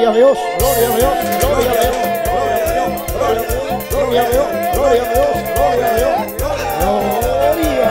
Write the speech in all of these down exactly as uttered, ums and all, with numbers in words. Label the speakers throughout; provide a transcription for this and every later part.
Speaker 1: Gloria a Dios, gloria a Dios, gloria a Dios, gloria a Dios, gloria a Dios, gloria a Dios, gloria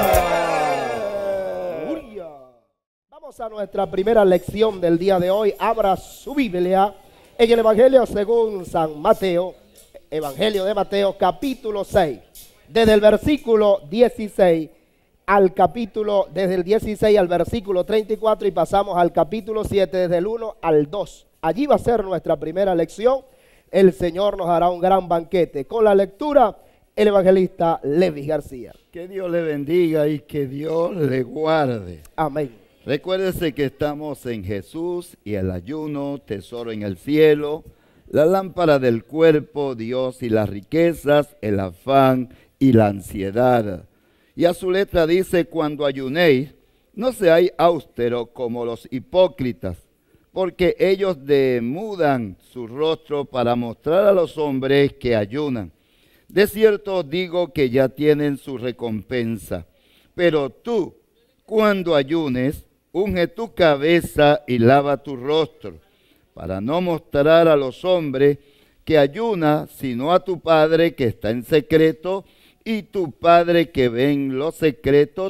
Speaker 1: a Dios, gloria. Vamos a nuestra primera lección del día de hoy. Abra su Biblia en el Evangelio según San Mateo, Evangelio de Mateo, capítulo seis, desde el versículo dieciséis al capítulo, desde el dieciséis al versículo treinta y cuatro, y pasamos al capítulo siete, desde el uno al dos. Allí va a ser nuestra primera lección. El Señor nos hará un gran banquete. Con la lectura, el evangelista Levis García.
Speaker 2: Que Dios le bendiga y que Dios le guarde.
Speaker 1: Amén.
Speaker 2: Recuérdese que estamos en Jesús y el ayuno, tesoro en el cielo, la lámpara del cuerpo, Dios y las riquezas, el afán y la ansiedad. Y a su letra dice: cuando ayunéis, no seáis austeros como los hipócritas, porque ellos demudan su rostro para mostrar a los hombres que ayunan. De cierto os digo que ya tienen su recompensa. Pero tú, cuando ayunes, unge tu cabeza y lava tu rostro, para no mostrar a los hombres que ayunas, sino a tu Padre que está en secreto, y tu Padre que ve en lo secreto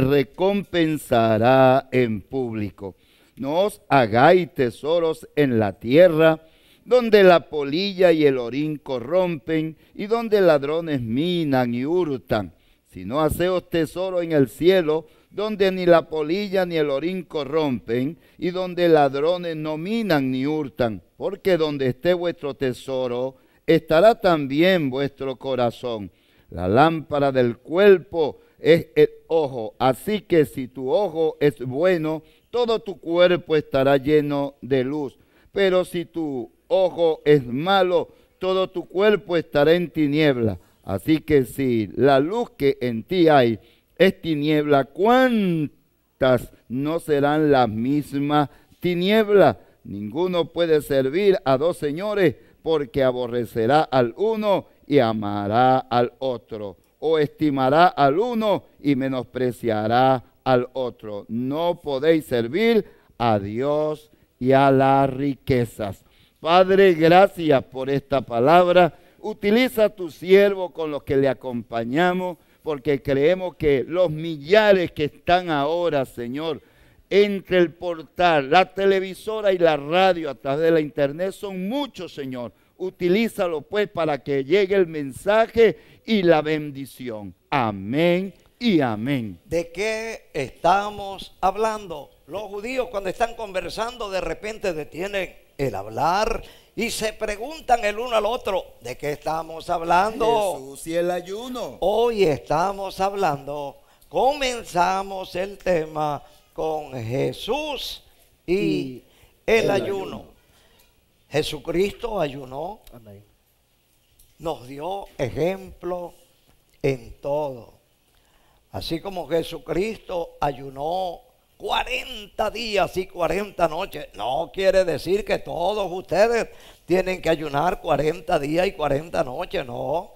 Speaker 2: recompensará en público. No os hagáis tesoros en la tierra, donde la polilla y el orín corrompen, y donde ladrones minan y hurtan, sino haceos tesoro en el cielo, donde ni la polilla ni el orín corrompen, y donde ladrones no minan ni hurtan, porque donde esté vuestro tesoro, estará también vuestro corazón. La lámpara del cuerpo es el ojo, así que si tu ojo es bueno, todo tu cuerpo estará lleno de luz. Pero si tu ojo es malo, todo tu cuerpo estará en tiniebla. Así que si la luz que en ti hay es tiniebla, ¿cuántas no serán las mismas tinieblas? Ninguno puede servir a dos señores, porque aborrecerá al uno y amará al otro, o estimará al uno y menospreciará al otro. No podéis servir a Dios y a las riquezas. Padre, gracias por esta palabra. Utiliza a tu siervo con los que le acompañamos, porque creemos que los millares que están ahora, Señor, entre el portal, la televisora y la radio a través de la internet, son muchos, Señor. Utilízalo pues para que llegue el mensaje y la bendición. Amén y amén.
Speaker 3: ¿De qué estamos hablando? Los judíos, cuando están conversando, de repente detienen el hablar y se preguntan el uno al otro: ¿de qué estamos hablando?
Speaker 2: Jesús y el ayuno.
Speaker 3: Hoy estamos hablando, comenzamos el tema con Jesús y, y el, el ayuno. ayuno. Jesucristo ayunó. Amén. Nos dio ejemplo en todo. Así como Jesucristo ayunó cuarenta días y cuarenta noches, no quiere decir que todos ustedes tienen que ayunar cuarenta días y cuarenta noches, no.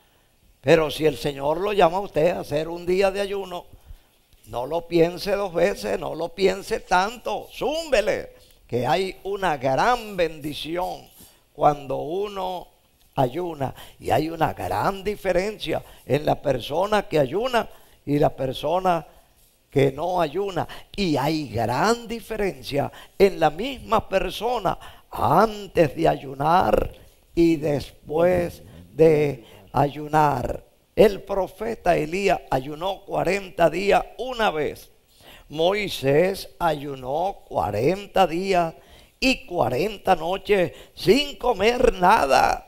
Speaker 3: Pero si el Señor lo llama a usted a hacer un día de ayuno, no lo piense dos veces, no lo piense tanto, zúmbele, que hay una gran bendición cuando uno ayuna. Y hay una gran diferencia en la persona que ayuna y la persona que no ayuna. Y hay gran diferencia en la misma persona antes de ayunar y después de ayunar. El profeta Elías ayunó cuarenta días una vez. Moisés ayunó cuarenta días y cuarenta noches sin comer nada,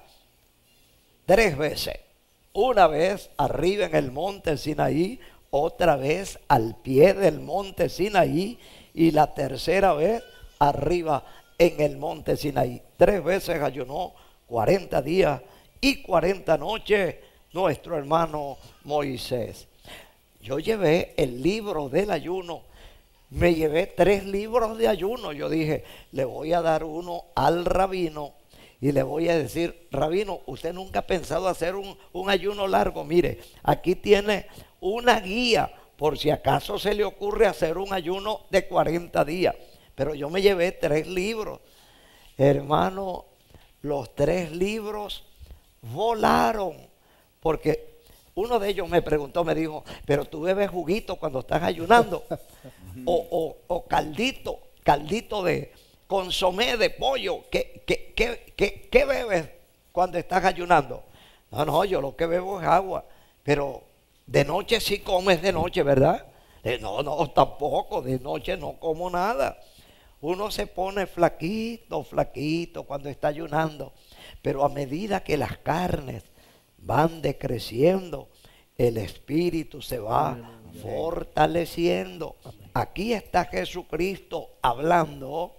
Speaker 3: tres veces. Una vez arriba en el monte Sinaí, otra vez al pie del monte Sinaí y la tercera vez arriba en el monte Sinaí. Tres veces ayunó cuarenta días y cuarenta noches nuestro hermano Moisés. Yo llevé el libro del ayuno. Me llevé tres libros de ayuno. Yo dije, le voy a dar uno al rabino y le voy a decir: rabino, usted nunca ha pensado hacer un, un ayuno largo. Mire, aquí tiene una guía por si acaso se le ocurre hacer un ayuno de cuarenta días. Pero yo me llevé tres libros. Hermano, los tres libros volaron, porque uno de ellos me preguntó, me dijo, pero tú bebes juguito cuando estás ayunando, o, o, o caldito, caldito de consomé de pollo, ¿qué, qué, qué, qué, qué bebes cuando estás ayunando? No, no, yo lo que bebo es agua, pero de noche sí comes de noche, ¿verdad? Eh, no, no, tampoco, de noche no como nada. Uno se pone flaquito, flaquito cuando está ayunando, pero a medida que las carnes van decreciendo, el espíritu se va fortaleciendo. Aquí está Jesucristo hablando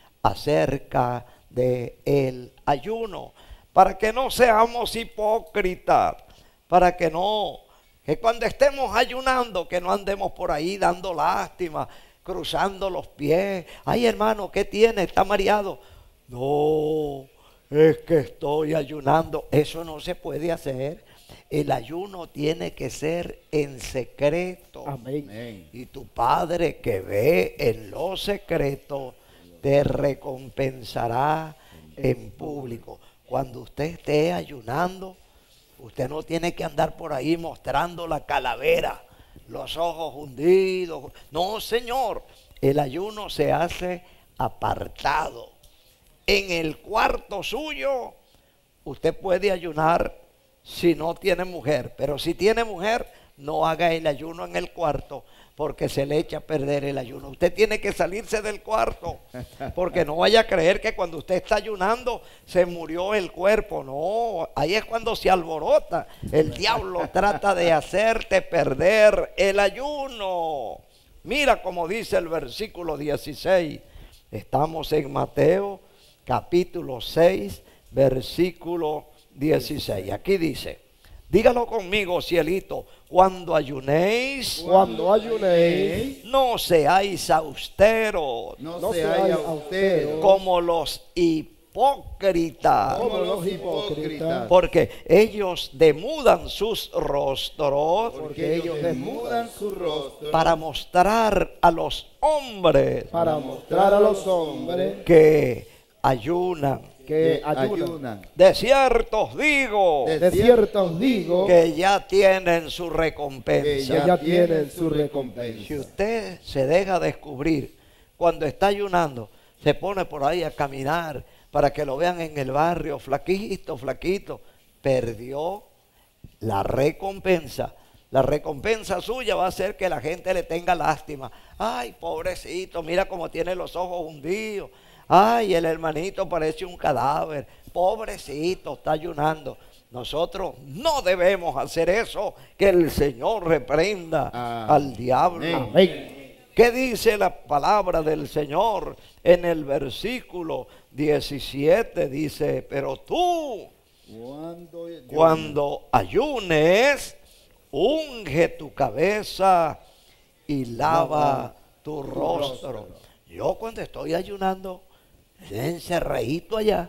Speaker 3: acerca de el ayuno, para que no seamos hipócritas, para que no, que cuando estemos ayunando, que no andemos por ahí dando lástima, cruzando los pies. Ay, hermano, ¿qué tiene? ¿Está mareado? No, es que estoy ayunando. Eso no se puede hacer. El ayuno tiene que ser en secreto.
Speaker 1: Amén.
Speaker 3: Y tu Padre que ve en lo secreto te recompensará en público. Cuando usted esté ayunando, usted no tiene que andar por ahí mostrando la calavera, los ojos hundidos. No, señor, el ayuno se hace apartado. En el cuarto suyo, usted puede ayunar si no tiene mujer, pero si tiene mujer, no haga el ayuno en el cuarto, porque se le echa a perder el ayuno. Usted tiene que salirse del cuarto, porque no vaya a creer que cuando usted está ayunando se murió el cuerpo. No, ahí es cuando se alborota. El diablo trata de hacerte perder el ayuno. Mira como dice el versículo dieciséis. Estamos en Mateo capítulo seis, versículo dieciséis. Aquí dice, dígalo conmigo, cielito, cuando ayunéis,
Speaker 1: Cuando ayunéis,
Speaker 3: no seáis austeros,
Speaker 2: No,
Speaker 1: no
Speaker 2: seáis
Speaker 1: seáis
Speaker 2: austeros
Speaker 3: como los hipócritas,
Speaker 2: como los hipócritas,
Speaker 3: porque ellos demudan sus rostros
Speaker 2: porque ellos desnudan su rostro
Speaker 3: para mostrar a los hombres
Speaker 1: para mostrar a los hombres
Speaker 3: que ayunan.
Speaker 1: que
Speaker 2: que
Speaker 1: ayunan.
Speaker 2: ayunan.
Speaker 3: De cierto os digo
Speaker 2: De
Speaker 1: De cierto os digo
Speaker 3: que ya tienen su
Speaker 2: Que
Speaker 3: recompensa.
Speaker 1: que ya tienen su recompensa.
Speaker 3: Si usted se deja descubrir cuando está ayunando, se pone por ahí a caminar para que lo vean en el barrio, flaquito, flaquito, perdió la recompensa. La recompensa suya va a ser que la gente le tenga lástima. Ay, pobrecito, mira cómo tiene los ojos hundidos. Ay, el hermanito parece un cadáver. Pobrecito, está ayunando. Nosotros no debemos hacer eso. Que el Señor reprenda
Speaker 2: Amén.
Speaker 3: al diablo.
Speaker 1: Amén.
Speaker 3: ¿Qué dice la palabra del Señor en el versículo diecisiete? Dice, pero tú
Speaker 2: Cuando,
Speaker 3: cuando ayunes, unge tu cabeza y lava tu rostro. Yo cuando estoy ayunando, encerradito allá,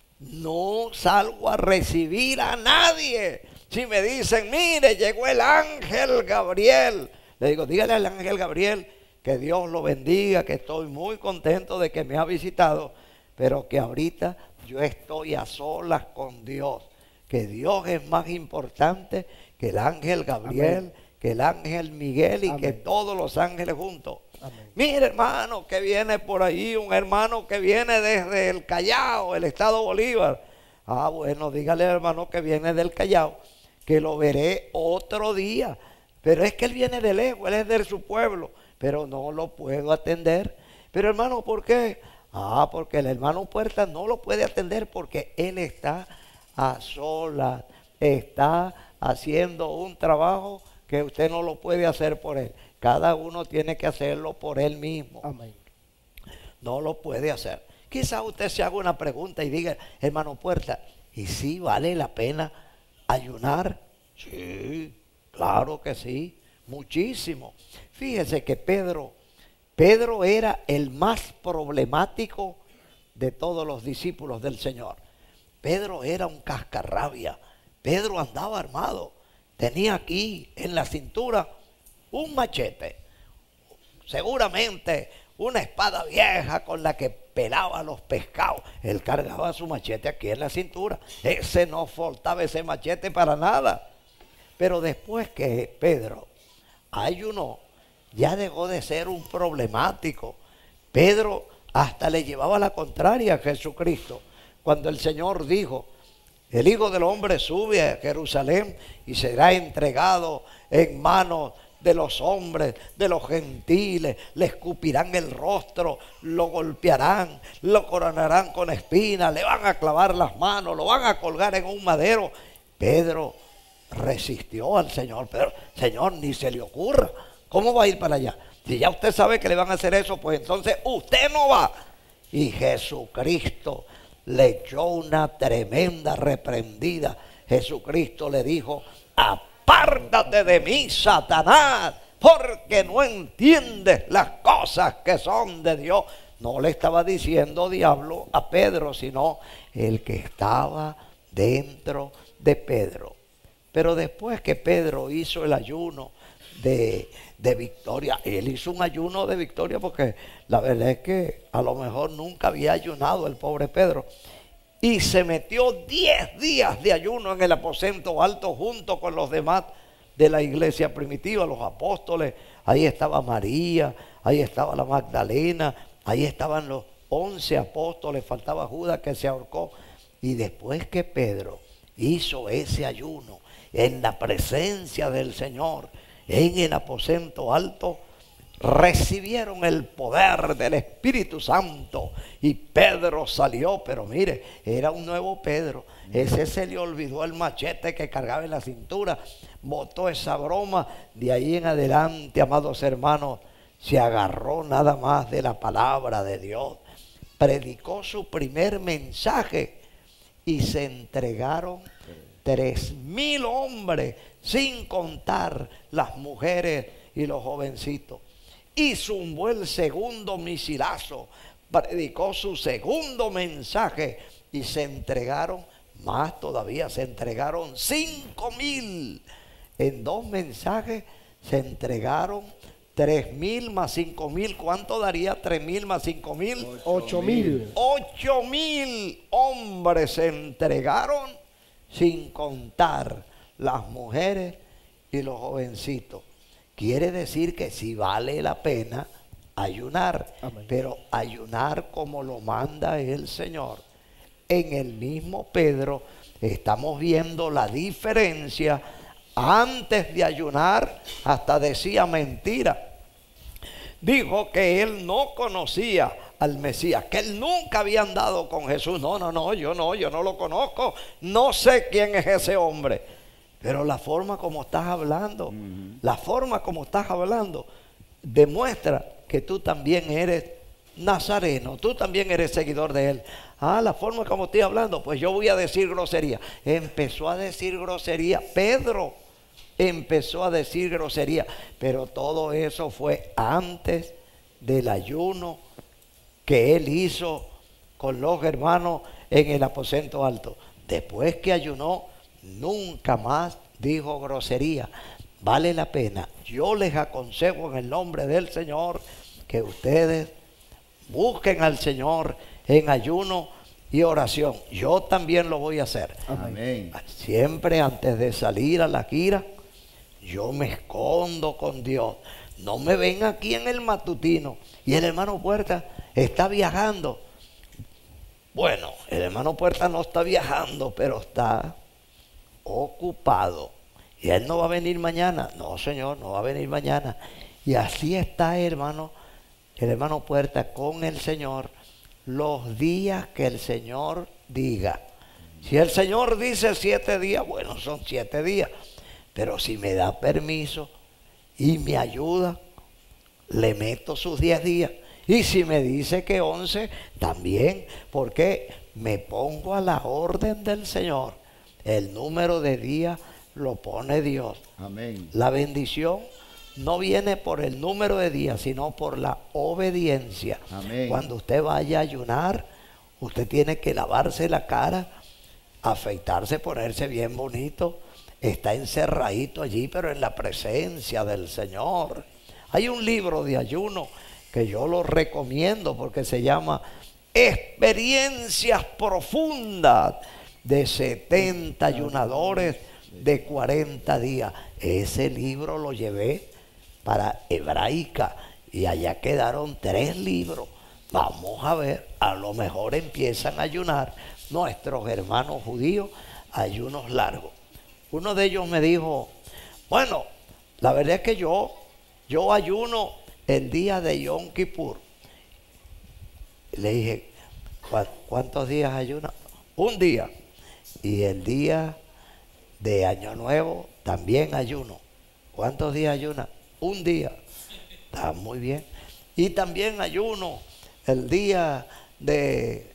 Speaker 3: no salgo a recibir a nadie. Si me dicen, mire, llegó el ángel Gabriel, le digo, dígale al ángel Gabriel que Dios lo bendiga, que estoy muy contento de que me ha visitado, pero que ahorita yo estoy a solas con Dios, que Dios es más importante que el ángel Gabriel,
Speaker 1: Amén.
Speaker 3: que el ángel Miguel y
Speaker 1: Amén.
Speaker 3: que todos los ángeles juntos.
Speaker 1: Amén.
Speaker 3: Mire, hermano, que viene por ahí, un hermano que viene desde el Callao, el estado Bolívar. Ah, bueno, dígale al hermano que viene del Callao, que lo veré otro día. Pero es que él viene de lejos, él es de su pueblo, pero no lo puedo atender. Pero hermano, ¿por qué? Ah, porque el hermano Puerta no lo puede atender porque él está a solas, está haciendo un trabajo que usted no lo puede hacer por él. Cada uno tiene que hacerlo por él mismo.
Speaker 1: Amén.
Speaker 3: No lo puede hacer. Quizá usted se haga una pregunta y diga, hermano Puerta, ¿y si vale la pena ayunar? Sí, claro que sí, muchísimo. Fíjese que Pedro, Pedro era el más problemático de todos los discípulos del Señor. Pedro era un cascarrabia. Pedro andaba armado. Tenía aquí en la cintura un machete. Seguramente una espada vieja con la que pelaba los pescados. Él cargaba su machete aquí en la cintura. Ese no faltaba ese machete para nada. Pero después que Pedro ayunó, ya dejó de ser un problemático. Pedro hasta le llevaba la contraria a Jesucristo. Cuando el Señor dijo, el Hijo del Hombre sube a Jerusalén y será entregado en manos de los hombres, de los gentiles, le escupirán el rostro, lo golpearán, lo coronarán con espinas, le van a clavar las manos, lo van a colgar en un madero. Pedro resistió al Señor. Pero, Señor, ni se le ocurra. ¿Cómo va a ir para allá? Si ya usted sabe que le van a hacer eso, pues entonces usted no va. Y Jesucristo le echó una tremenda reprendida. Jesucristo le dijo, apártate de mí, Satanás, porque no entiendes las cosas que son de Dios. No le estaba diciendo diablo a Pedro, sino el que estaba dentro de Pedro. Pero después que Pedro hizo el ayuno de, de victoria, él hizo un ayuno de victoria porque la verdad es que a lo mejor nunca había ayunado el pobre Pedro. Y se metió diez días de ayuno en el aposento alto junto con los demás de la iglesia primitiva, los apóstoles. Ahí estaba María, ahí estaba la Magdalena, ahí estaban los once apóstoles, faltaba Judas que se ahorcó. Y después que Pedro hizo ese ayuno en la presencia del Señor, en el aposento alto, recibieron el poder del Espíritu Santo y Pedro salió. Pero mire, era un nuevo Pedro. Ese se le olvidó el machete que cargaba en la cintura, botó esa broma. De ahí en adelante, amados hermanos, se agarró nada más de la palabra de Dios, predicó su primer mensaje y se entregaron tres mil hombres, sin contar las mujeres y los jovencitos. Y zumbó el segundo misilazo, predicó su segundo mensaje y se entregaron más todavía, se entregaron cinco mil. En dos mensajes se entregaron tres mil más cinco mil. ¿Cuánto daría tres mil más cinco mil?
Speaker 1: Ocho mil.
Speaker 3: Ocho mil hombres se entregaron, sin contar las mujeres y los jovencitos. Quiere decir que sí vale la pena ayunar. Amén. Pero ayunar como lo manda el Señor. En el mismo Pedro estamos viendo la diferencia. Antes de ayunar hasta decía mentira. Dijo que él no conocía al Mesías, que él nunca había andado con Jesús. No, no, no, yo no, yo no lo conozco. No sé quién es ese hombre. Pero la forma como estás hablando, uh-huh. la forma como estás hablando demuestra que tú también eres nazareno, tú también eres seguidor de él. Ah, la forma como estoy hablando, pues yo voy a decir grosería. Empezó a decir grosería. Pedro empezó a decir grosería. Pero todo eso fue antes del ayuno que él hizo con los hermanos en el aposento alto. Después que ayunó, nunca más dijo grosería. Vale la pena. Yo les aconsejo en el nombre del Señor que ustedes busquen al Señor en ayuno y oración. Yo también lo voy a hacer.
Speaker 2: Amén.
Speaker 3: Siempre antes de salir a la gira, yo me escondo con Dios. No me ven aquí en el matutino y el hermano Puerta está viajando. Bueno, el hermano Puerta no está viajando, pero está ocupado. Y él no va a venir mañana. No, Señor, no va a venir mañana. Y así está, hermano, el hermano Puerta con el Señor los días que el Señor diga. Si el Señor dice siete días, bueno, son siete días. Pero si me da permiso y me ayuda, le meto sus diez días. Y si me dice que once, también, porque me pongo a la orden del Señor. El número de días lo pone Dios.
Speaker 2: Amén.
Speaker 3: La bendición no viene por el número de días, sino por la obediencia.
Speaker 2: Amén.
Speaker 3: Cuando usted vaya a ayunar, usted tiene que lavarse la cara, afeitarse, ponerse bien bonito. Está encerradito allí, pero en la presencia del Señor. Hay un libro de ayuno que yo lo recomiendo porque se llama experiencias profundas de setenta ayunadores de cuarenta días. Ese libro lo llevé para Hebraica y allá quedaron tres libros. Vamos a ver, a lo mejor empiezan a ayunar nuestros hermanos judíos, ayunos largos. Uno de ellos me dijo, bueno, la verdad es que yo, yo ayuno el día de Yom Kippur. Le dije, ¿cuántos días ayuna? Un día. Y el día de Año Nuevo también ayuno. ¿Cuántos días ayuna? Un día. Está muy bien. Y también ayuno el día de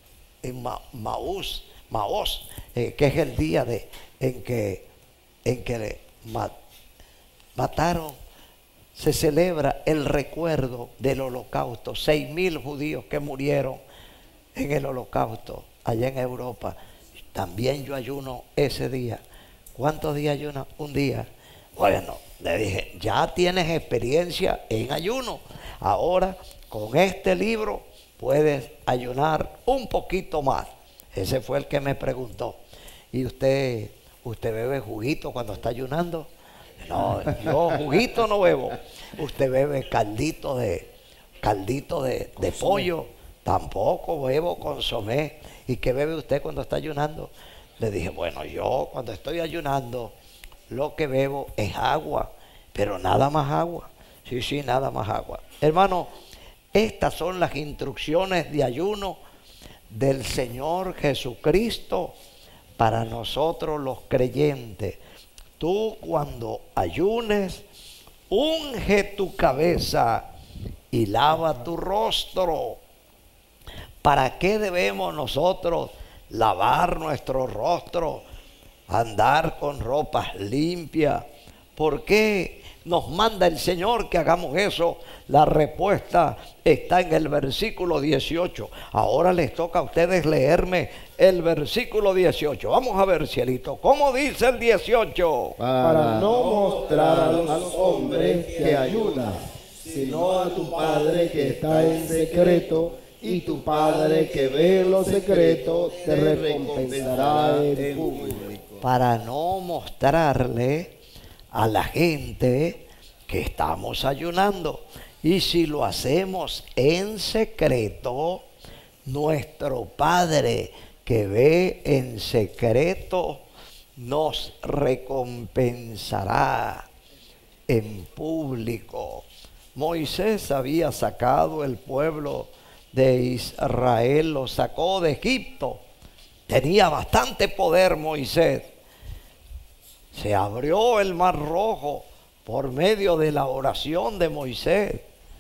Speaker 3: Ma Maús, Maós, eh, que es el día de, en que, en que mat, mataron, se celebra el recuerdo del holocausto. Seis mil judíos que murieron en el holocausto allá en Europa. También yo ayuno ese día. ¿Cuántos días ayuno? Un día. Bueno, le dije, ya tienes experiencia en ayuno. Ahora, con este libro, puedes ayunar un poquito más. Ese fue el que me preguntó. ¿Y usted, usted bebe juguito cuando está ayunando? No, yo juguito no bebo. ¿Usted bebe caldito de, caldito de, de pollo? Tampoco bebo consomé. ¿Y qué bebe usted cuando está ayunando? Le dije, bueno, yo cuando estoy ayunando lo que bebo es agua, pero nada más agua. Sí, sí, nada más agua. Hermano, estas son las instrucciones de ayuno del Señor Jesucristo para nosotros los creyentes. Tú cuando ayunes, unge tu cabeza y lava tu rostro. ¿Para qué debemos nosotros lavar nuestro rostro? Andar con ropas limpias. ¿Por qué nos manda el Señor que hagamos eso? La respuesta está en el versículo dieciocho. Ahora les toca a ustedes leerme el versículo dieciocho. Vamos a ver, cielito, ¿cómo dice el dieciocho?
Speaker 1: Para no mostrar a los hombres que ayunas, sino a tu Padre que está en secreto, y tu Padre que ve lo secreto te recompensará en público.
Speaker 3: Para no mostrarle a la gente que estamos ayunando. Y si lo hacemos en secreto, nuestro Padre que ve en secreto nos recompensará en público. Moisés había sacado el pueblo de Israel, lo sacó de Egipto. Tenía bastante poder Moisés. Se abrió el mar rojo por medio de la oración de Moisés.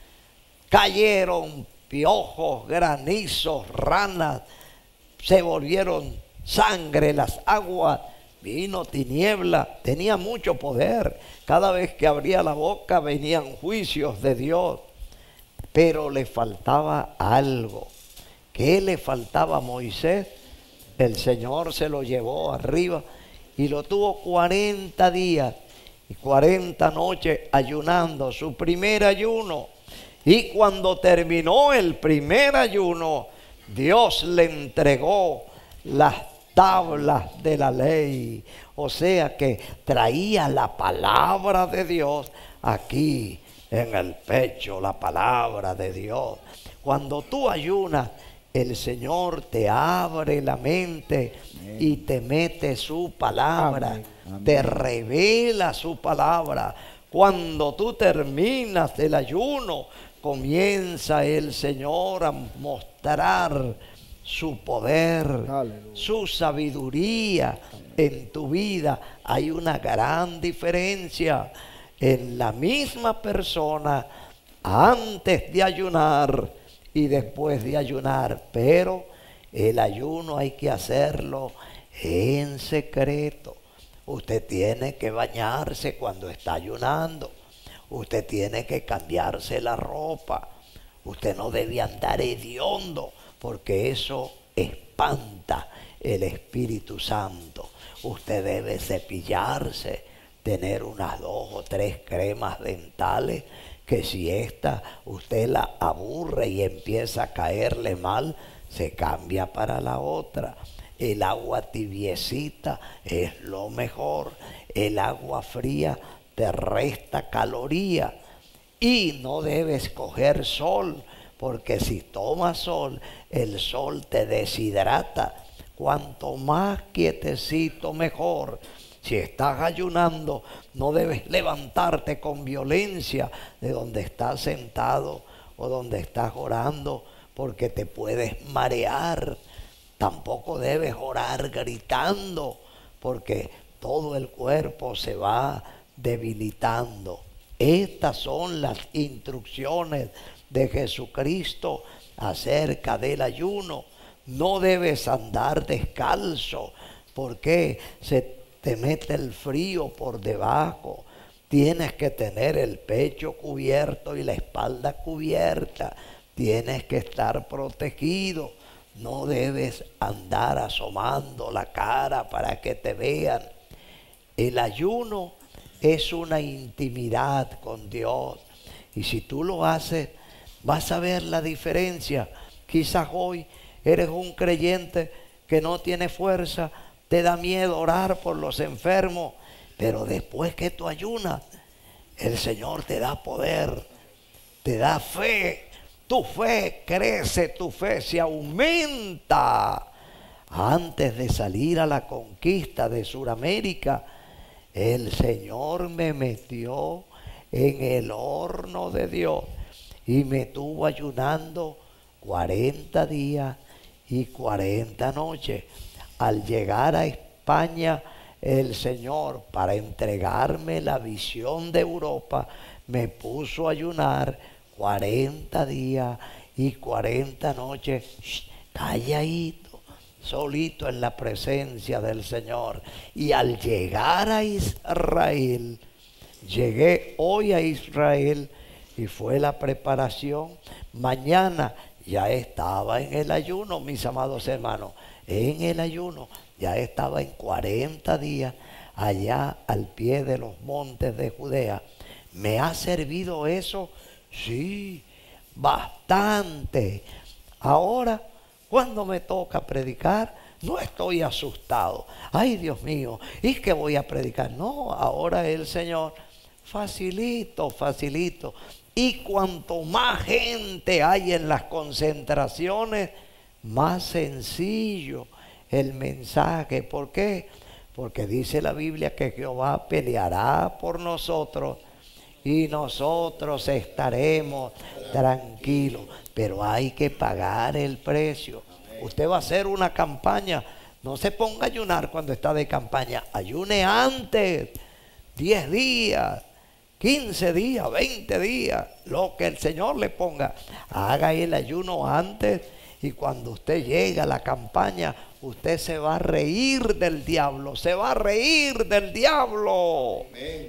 Speaker 3: Cayeron piojos, granizos, ranas, se volvieron sangre las aguas, vino tiniebla. Tenía mucho poder. Cada vez que abría la boca venían juicios de Dios. Pero le faltaba algo. ¿Qué le faltaba a Moisés? El Señor se lo llevó arriba y lo tuvo cuarenta días y cuarenta noches ayunando, su primer ayuno. Y cuando terminó el primer ayuno, Dios le entregó las tablas de la ley. O sea que traía la palabra de Dios aquí en el pecho, la palabra de Dios. Cuando tú ayunas, el Señor te abre la mente. Amén. Y te mete su palabra. Amén. Amén. Te revela su palabra. Cuando tú terminas el ayuno, comienza el Señor a mostrar su poder, aleluya, su sabiduría. Amén. En tu vida. Hay una gran diferencia en la misma persona antes de ayunar y después de ayunar, pero el ayuno hay que hacerlo en secreto. Usted tiene que bañarse cuando está ayunando. Usted tiene que cambiarse la ropa. Usted no debe andar hediondo, porque eso espanta el Espíritu Santo. Usted debe cepillarse, tener unas dos o tres cremas dentales que si esta usted la aburre y empieza a caerle mal, se cambia para la otra. El agua tibiecita es lo mejor. El agua fría te resta caloría. Y no debes coger sol, porque si tomas sol, el sol te deshidrata. Cuanto más quietecito, mejor. Si estás ayunando, no debes levantarte con violencia de donde estás sentado o donde estás orando, porque te puedes marear. Tampoco debes orar gritando, porque todo el cuerpo se va debilitando. Estas son las instrucciones de Jesucristo acerca del ayuno. No debes andar descalzo, porque se te mete el frío por debajo. Tienes que tener el pecho cubierto y la espalda cubierta. Tienes que estar protegido. No debes andar asomando la cara para que te vean. El ayuno es una intimidad con Dios. Y si tú lo haces, vas a ver la diferencia. Quizás hoy eres un creyente que no tiene fuerza, te da miedo orar por los enfermos, pero después que tú ayunas, el Señor te da poder, te da fe. Tu fe crece, tu fe se aumenta. Antes de salir a la conquista de Sudamérica, el Señor me metió en el horno de Dios y me tuvo ayunando cuarenta días y cuarenta noches. Al llegar a España, el Señor, para entregarme la visión de Europa, me puso a ayunar cuarenta días y cuarenta noches, shh, calladito, solito en la presencia del Señor. Y al llegar a Israel, llegué hoy a Israel y fue la preparación. Mañana ya estaba en el ayuno, mis amados hermanos, en el ayuno. Ya estaba en cuarenta días allá al pie de los montes de Judea. ¿Me ha servido eso? Sí, bastante. Ahora, cuando me toca predicar, no estoy asustado. Ay, Dios mío, ¿y qué voy a predicar? No, ahora el Señor, facilito, facilito. Y cuanto más gente hay en las concentraciones, más sencillo el mensaje. ¿Por qué? Porque dice la Biblia que Jehová peleará por nosotros y nosotros estaremos tranquilos. Pero hay que pagar el precio. Usted va a hacer una campaña, no se ponga a ayunar cuando está de campaña. Ayune antes, diez días, quince días, veinte días, lo que el Señor le ponga. Haga el ayuno antes. Y cuando usted llega a la campaña, usted se va a reír del diablo, se va a reír del diablo. Amén.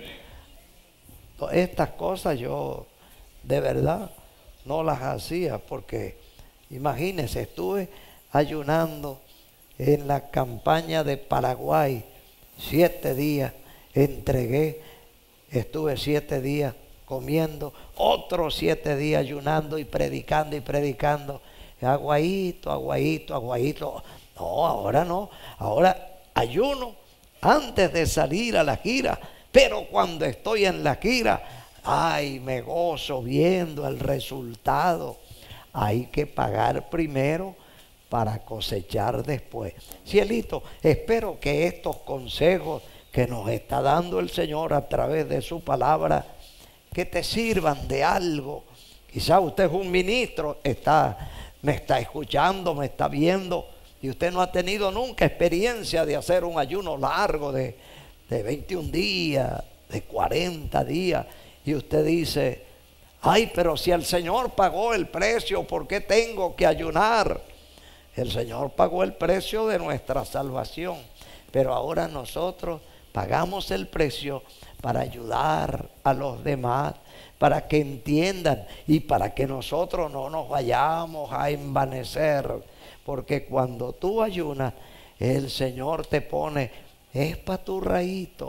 Speaker 3: Estas cosas yo de verdad no las hacía, porque imagínense, estuve ayunando en la campaña de Paraguay siete días, entregué, estuve siete días comiendo, otros siete días ayunando y predicando y predicando. Aguadito, aguadito, aguadito. No, ahora no. Ahora ayuno antes de salir a la gira. Pero cuando estoy en la gira, ay, me gozo viendo el resultado. Hay que pagar primero para cosechar después. Cielito, espero que estos consejos que nos está dando el Señor a través de su palabra, que te sirvan de algo. Quizá usted es un ministro, está... me está escuchando, me está viendo, y usted no ha tenido nunca experiencia de hacer un ayuno largo de, de veintiún días, de cuarenta días, y usted dice, ay, pero si el Señor pagó el precio, ¿por qué tengo que ayunar? El Señor pagó el precio de nuestra salvación, pero ahora nosotros pagamos el precio para ayudar a los demás, para que entiendan y para que nosotros no nos vayamos a envanecer. Porque cuando tú ayunas, el Señor te pone, es para tu rayito,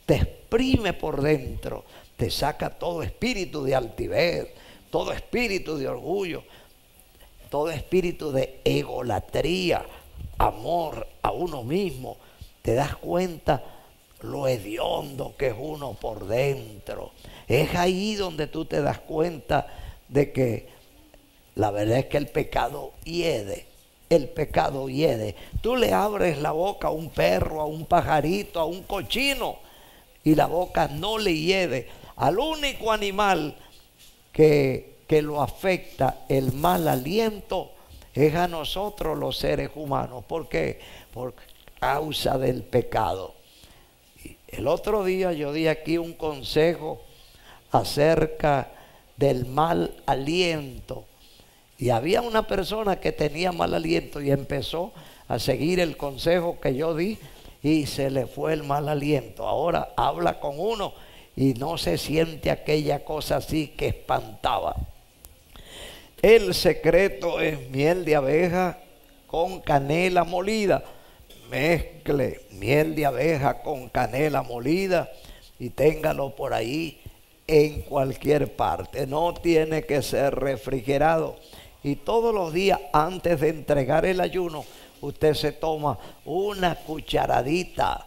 Speaker 3: te exprime por dentro, te saca todo espíritu de altivez, todo espíritu de orgullo, todo espíritu de egolatría, amor a uno mismo. Te das cuenta lo hediondo que es uno por dentro. Es ahí donde tú te das cuenta de que la verdad es que el pecado hiede. El pecado hiede. Tú le abres la boca a un perro, a un pajarito, a un cochino, y la boca no le hiede. Al único animal que, que lo afecta el mal aliento es a nosotros los seres humanos. ¿Por qué? Por causa del pecado. El otro día yo di aquí un consejo acerca del mal aliento. Y había una persona que tenía mal aliento y empezó a seguir el consejo que yo di y se le fue el mal aliento. Ahora habla con uno y no se siente aquella cosa así que espantaba. El secreto es miel de abeja con canela molida. Mezcle miel de abeja con canela molida y téngalo por ahí en cualquier parte. No tiene que ser refrigerado. Y todos los días antes de entregar el ayuno, usted se toma una cucharadita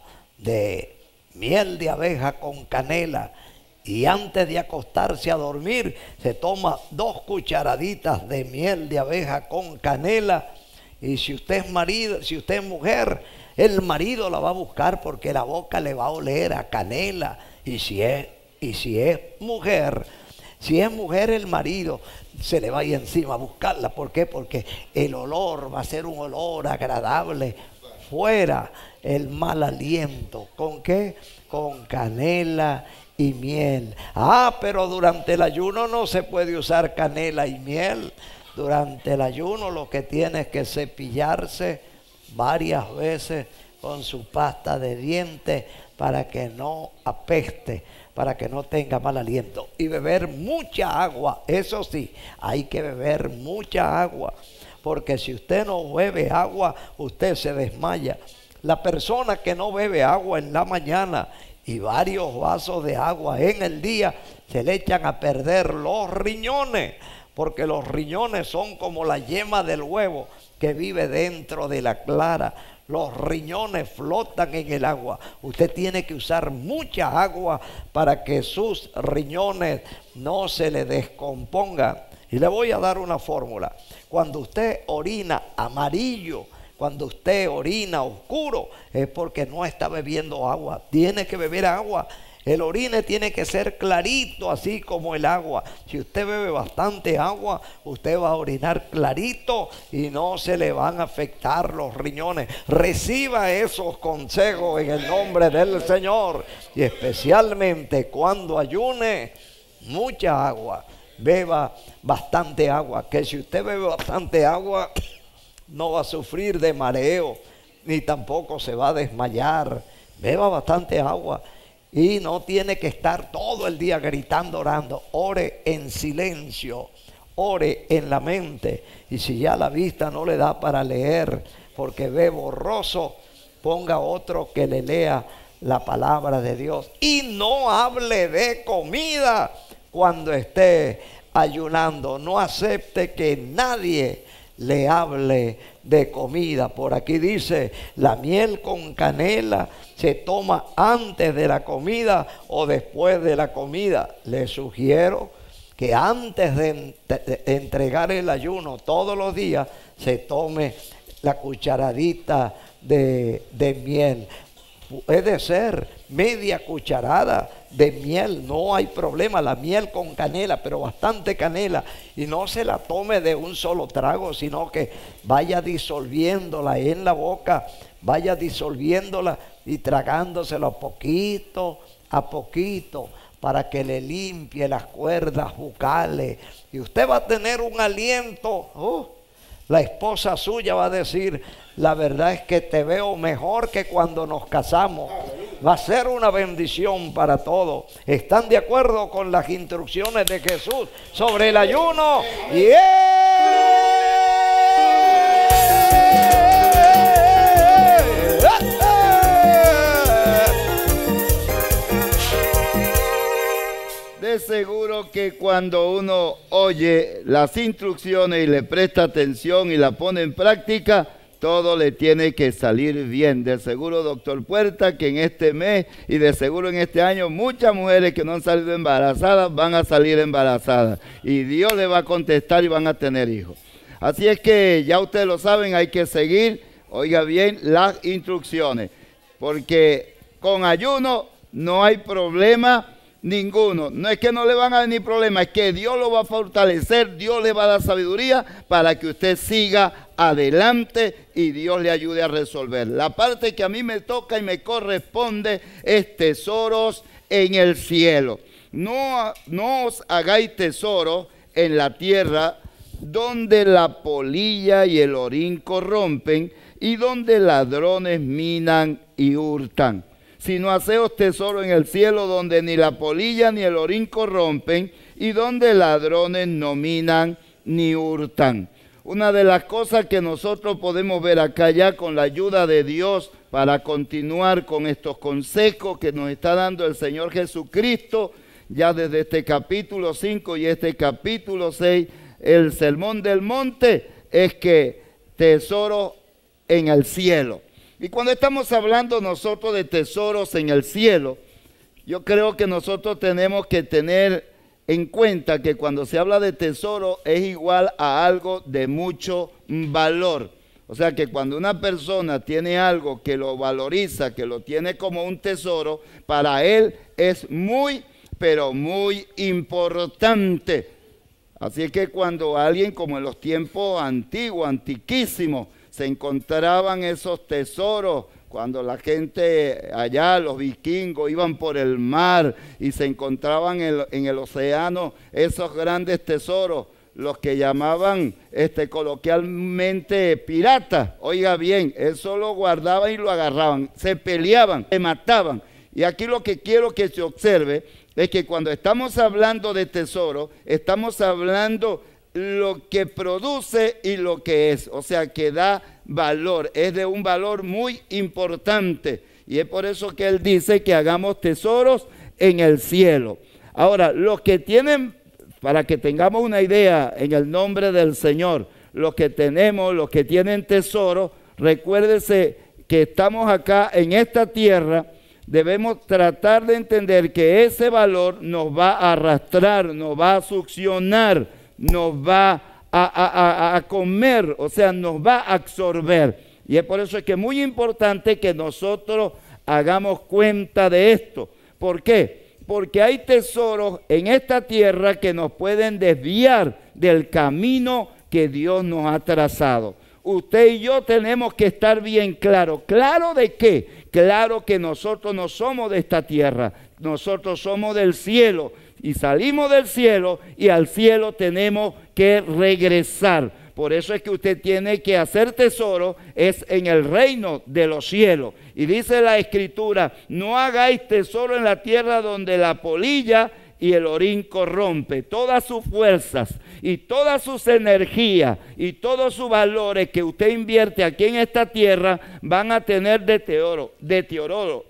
Speaker 3: de miel de abeja con canela. Y antes de acostarse a dormir, se toma dos cucharaditas de miel de abeja con canela. Y si usted es marido, si usted es mujer, el marido la va a buscar porque la boca le va a oler a canela. Y si es, y si es mujer, si es mujer el marido, se le va a ir encima a buscarla. ¿Por qué? Porque el olor va a ser un olor agradable. Fuera el mal aliento. ¿Con qué? Con canela y miel. Ah, pero durante el ayuno no se puede usar canela y miel. Durante el ayuno lo que tiene es que cepillarse varias veces con su pasta de dientes para que no apeste, para que no tenga mal aliento. Y beber mucha agua. Eso sí, hay que beber mucha agua, porque si usted no bebe agua, usted se desmaya. La persona que no bebe agua en la mañana y varios vasos de agua en el día, se le echan a perder los riñones, porque los riñones son como la yema del huevo que vive dentro de la clara. Los riñones flotan en el agua. Usted tiene que usar mucha agua para que sus riñones no se le descompongan. Y le voy a dar una fórmula. Cuando usted orina amarillo, cuando usted orina oscuro, es porque no está bebiendo agua. Tiene que beber agua. El orine tiene que ser clarito, así como el agua. Si usted bebe bastante agua, usted va a orinar clarito y no se le van a afectar los riñones. Reciba esos consejos en el nombre del Señor. Y especialmente cuando ayune, mucha agua. Beba bastante agua. Que si usted bebe bastante agua, no va a sufrir de mareo, ni tampoco se va a desmayar. Beba bastante agua. Y no tiene que estar todo el día gritando, orando. Ore en silencio, ore en la mente. Y si ya la vista no le da para leer porque ve borroso, ponga otro que le lea la palabra de Dios. Y no hable de comida cuando esté ayunando. No acepte que nadie le hable de comida. Por aquí dice, la miel con canela se toma antes de la comida o después de la comida. Le sugiero que antes de, de, de entregar el ayuno todos los días se tome la cucharadita de, de miel. Puede ser media cucharada de miel, no hay problema, la miel con canela, pero bastante canela, y no se la tome de un solo trago, sino que vaya disolviéndola en la boca, vaya disolviéndola y tragándosela poquito a poquito para que le limpie las cuerdas bucales, y usted va a tener un aliento. Uh, la esposa suya va a decir, la verdad es que te veo mejor que cuando nos casamos. Va a ser una bendición para todos. ¿Están de acuerdo con las instrucciones de Jesús sobre el ayuno? ¡Yeah!
Speaker 2: que cuando uno oye las instrucciones y le presta atención y la pone en práctica, todo le tiene que salir bien. De seguro, doctor Puerta, que en este mes y de seguro en este año, muchas mujeres que no han salido embarazadas van a salir embarazadas. Y Dios le va a contestar y van a tener hijos. Así es que ya ustedes lo saben, hay que seguir, oiga bien, las instrucciones. Porque con ayuno no hay problema ninguno. No es que no le van a venir problemas, es que Dios lo va a fortalecer, Dios le va a dar sabiduría para que usted siga adelante y Dios le ayude a resolver. La parte que a mí me toca y me corresponde es tesoros en el cielo. No, no os hagáis tesoros en la tierra donde la polilla y el orín corrompen y donde ladrones minan y hurtan. Sino haceos tesoro en el cielo donde ni la polilla ni el orín corrompen y donde ladrones no minan ni hurtan. Una de las cosas que nosotros podemos ver acá ya con la ayuda de Dios para continuar con estos consejos que nos está dando el Señor Jesucristo, ya desde este capítulo cinco y este capítulo seis, el Sermón del Monte, es que tesoro en el cielo. Y cuando estamos hablando nosotros de tesoros en el cielo, yo creo que nosotros tenemos que tener en cuenta que cuando se habla de tesoro es igual a algo de mucho valor. O sea que cuando una persona tiene algo que lo valoriza, que lo tiene como un tesoro, para él es muy, pero muy importante. Así que cuando alguien, como en los tiempos antiguos, antiquísimos, se encontraban esos tesoros, cuando la gente allá, los vikingos, iban por el mar y se encontraban en el, en el océano esos grandes tesoros, los que llamaban este, coloquialmente piratas. Oiga bien, eso lo guardaban y lo agarraban, se peleaban, se mataban. Y aquí lo que quiero que se observe es que cuando estamos hablando de tesoro, estamos hablando lo que produce y lo que es, o sea que da valor, es de un valor muy importante y es por eso que él dice que hagamos tesoros en el cielo. Ahora, los que tienen, para que tengamos una idea en el nombre del Señor, los que tenemos, los que tienen tesoro, recuérdese que estamos acá en esta tierra, debemos tratar de entender que ese valor nos va a arrastrar, nos va a succionar, nos va a, a, a, a comer, o sea, nos va a absorber. Y es por eso es que es muy importante que nosotros hagamos cuenta de esto. ¿Por qué? Porque hay tesoros en esta tierra que nos pueden desviar del camino que Dios nos ha trazado. Usted y yo tenemos que estar bien claros. ¿Claro de qué? Claro que nosotros no somos de esta tierra, nosotros somos del cielo. Y salimos del cielo y al cielo tenemos que regresar. Por eso es que usted tiene que hacer tesoro, es en el reino de los cielos. Y dice la Escritura, no hagáis tesoro en la tierra donde la polilla y el orín corrompe. Todas sus fuerzas y todas sus energías y todos sus valores que usted invierte aquí en esta tierra van a tener deterioro, deterioro,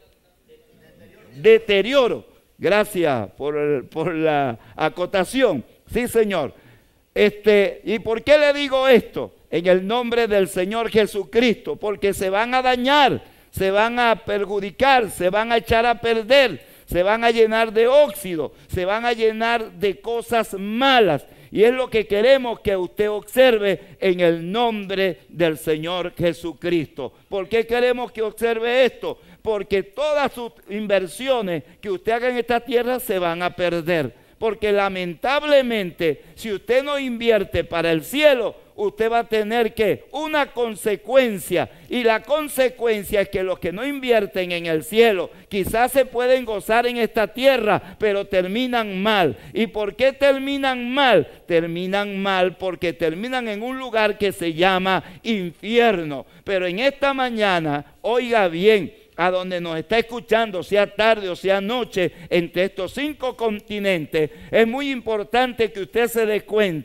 Speaker 2: deterioro. Gracias por, el, por la acotación. Sí, Señor. Este, ¿y por qué le digo esto? En el nombre del Señor Jesucristo. Porque se van a dañar, se van a perjudicar, se van a echar a perder, se van a llenar de óxido, se van a llenar de cosas malas. Y es lo que queremos que usted observe en el nombre del Señor Jesucristo. ¿Por qué queremos que observe esto? Porque todas sus inversiones que usted haga en esta tierra se van a perder. Porque lamentablemente, si usted no invierte para el cielo, usted va a tener que una consecuencia. Y la consecuencia es que los que no invierten en el cielo, quizás se pueden gozar en esta tierra, pero terminan mal. ¿Y por qué terminan mal? Terminan mal porque terminan en un lugar que se llama infierno. Pero en esta mañana, oiga bien, a donde nos está escuchando, sea tarde o sea noche, entre estos cinco continentes, es muy importante que usted se dé cuenta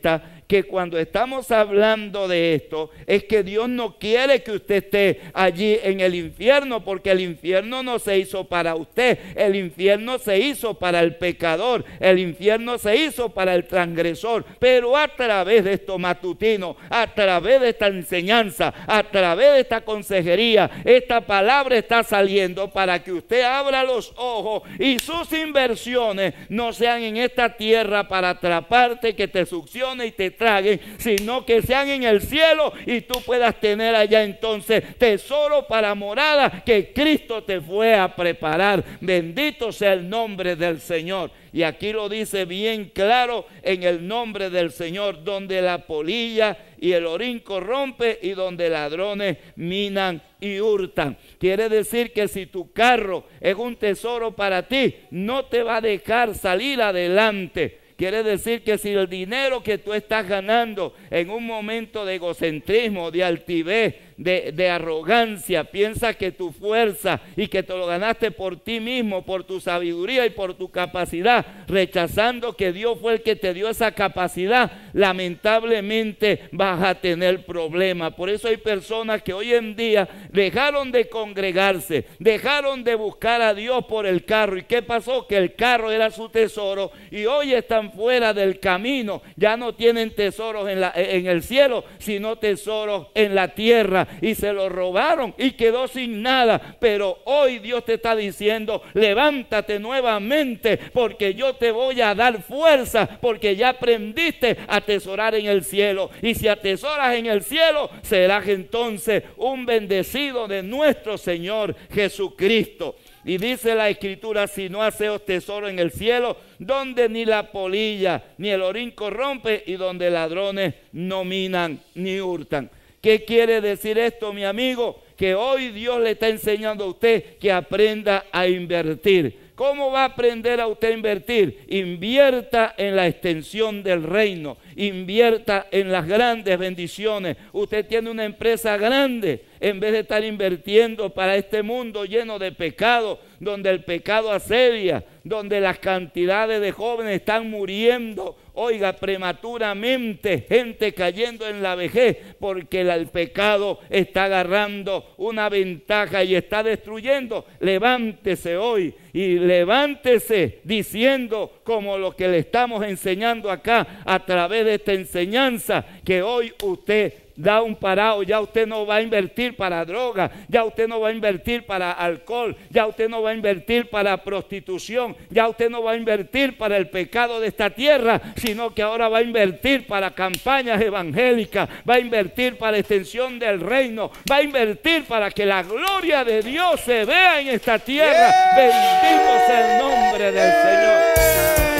Speaker 2: que cuando estamos hablando de esto, es que Dios no quiere que usted esté allí en el infierno, porque el infierno no se hizo para usted, el infierno se hizo para el pecador, el infierno se hizo para el transgresor. Pero a través de esto matutino, a través de esta enseñanza, a través de esta consejería, esta palabra está saliendo para que usted abra los ojos y sus inversiones no sean en esta tierra para atraparte, que te succione y te traguen, sino que sean en el cielo y tú puedas tener allá entonces tesoro para morada que Cristo te fue a preparar. Bendito sea el nombre del Señor. Y aquí lo dice bien claro, en el nombre del Señor, donde la polilla y el orín corrompe y donde ladrones minan y hurtan. Quiere decir que si tu carro es un tesoro para ti, no te va a dejar salir adelante. Quiere decir que si el dinero que tú estás ganando en un momento de egocentrismo, de altivez, de, de arrogancia, piensas que tu fuerza y que te lo ganaste por ti mismo, por tu sabiduría y por tu capacidad, rechazando que Dios fue el que te dio esa capacidad, lamentablemente vas a tener problemas. Por eso hay personas que hoy en día dejaron de congregarse, dejaron de buscar a Dios por el carro. ¿Y qué pasó? Que el carro era su tesoro y hoy están fuera del camino, ya no tienen tesoros en, la, en el cielo, sino tesoros en la tierra, y se lo robaron y quedó sin nada. Pero hoy Dios te está diciendo: levántate nuevamente, porque yo te voy a dar fuerza, porque ya aprendiste a atesorar en el cielo, y si atesoras en el cielo, serás entonces un bendecido de nuestro Señor Jesucristo. Y dice la Escritura: si no haceos tesoro en el cielo, donde ni la polilla ni el orín corrompe, y donde ladrones no minan ni hurtan. ¿Qué quiere decir esto, mi amigo? Que hoy Dios le está enseñando a usted que aprenda a invertir. ¿Cómo va a aprender a usted a invertir? Invierta en la extensión del reino, invierta en las grandes bendiciones. Usted tiene una empresa grande, en vez de estar invirtiendo para este mundo lleno de pecado, donde el pecado asedia, donde las cantidades de jóvenes están muriendo, oiga, prematuramente, gente cayendo en la vejez, porque el, el pecado está agarrando una ventaja y está destruyendo. Levántese hoy y levántese diciendo, como lo que le estamos enseñando acá a través de esta enseñanza, que hoy usted da un parado. Ya usted no va a invertir para droga, ya usted no va a invertir para alcohol, ya usted no va a invertir para prostitución, ya usted no va a invertir para el pecado de esta tierra, sino que ahora va a invertir para campañas evangélicas, va a invertir para extensión del reino, va a invertir para que la gloria de Dios se vea en esta tierra. Bendito sea el nombre del Señor.